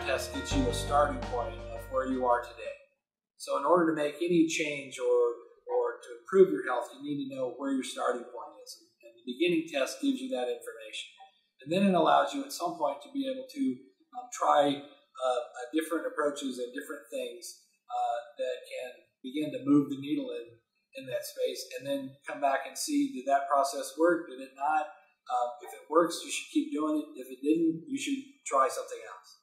test gets you a starting point of where you are today. So in order to make any change or to improve your health, you need to know where your starting point is. And the beginning test gives you that information. And then it allows you at some point to be able to try different approaches and different things that can begin to move the needle in that space, and then come back and see, did that process work, did it not? If it works, you should keep doing it. If it didn't, you should try something else.